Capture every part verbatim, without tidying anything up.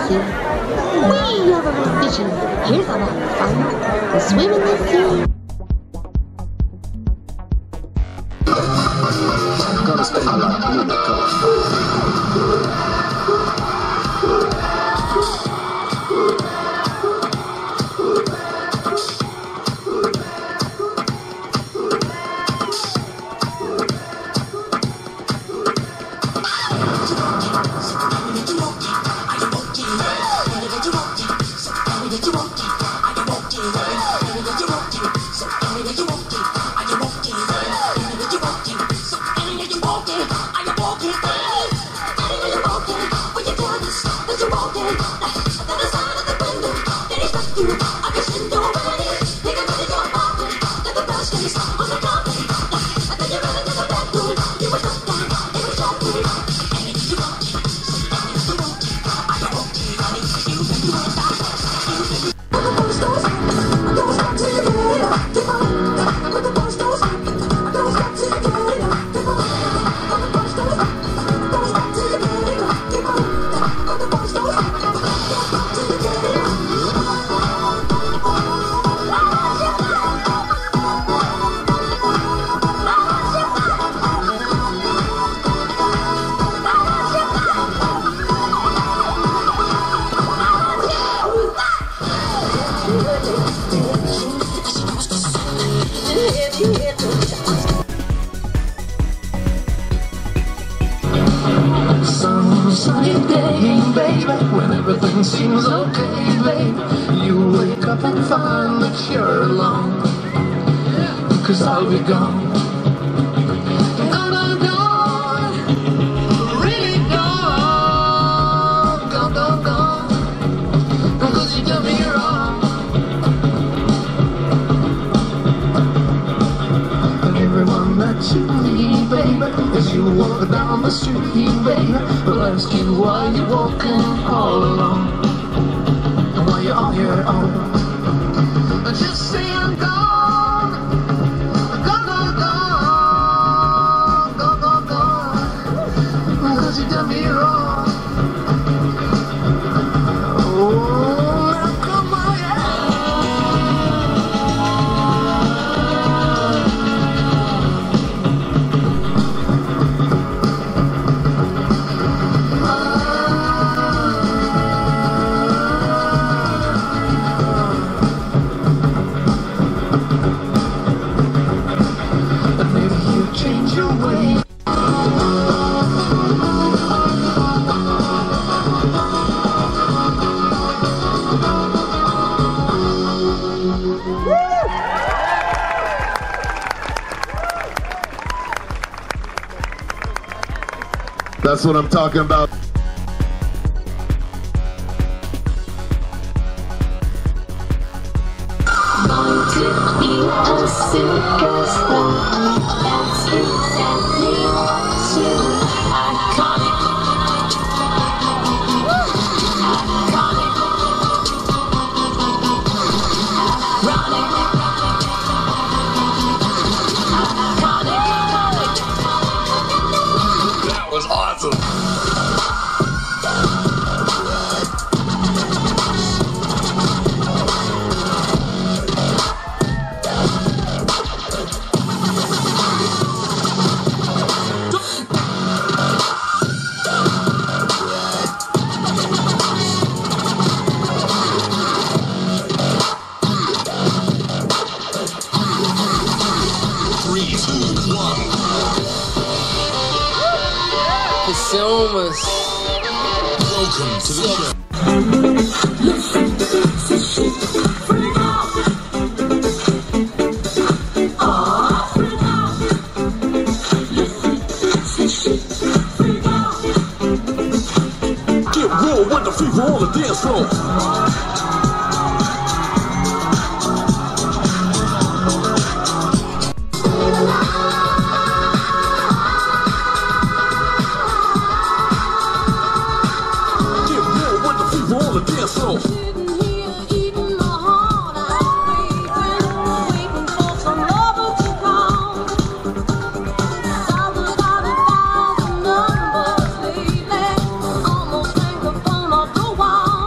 sea. We love a little fishing. Here's a lot of fun. We swim in the sea. Gonna spend a lot in the coast. Sunny day, baby, when everything seems okay, baby, you wake up and find that you're alone, 'cause I'll be gone. Gone, gone, gone, really gone, gone, gone, gone, 'cause you done me wrong. And everyone that you need, baby, as you walk down the street, baby, will ask you why you're walking all alone, and why you're on your own. Just say I'm gone, gone, gone, gone, gone, gone, gone, 'cause you done me wrong. Oh, now come on, yeah. That's what I'm talking about. Born to be a superstar, that's exactly what you are. Iconic, iconic, ironic, iconic. That was awesome. Consumers. Welcome to the show. Get real with the fever on the dance floor. Almost hang the phone off the wall.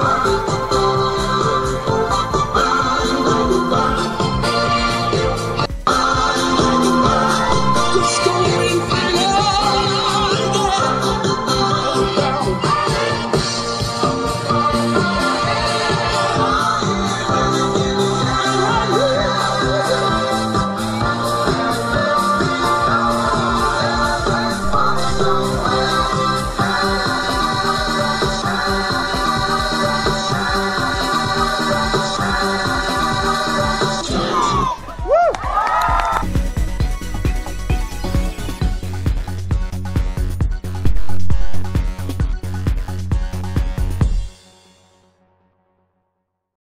Bye.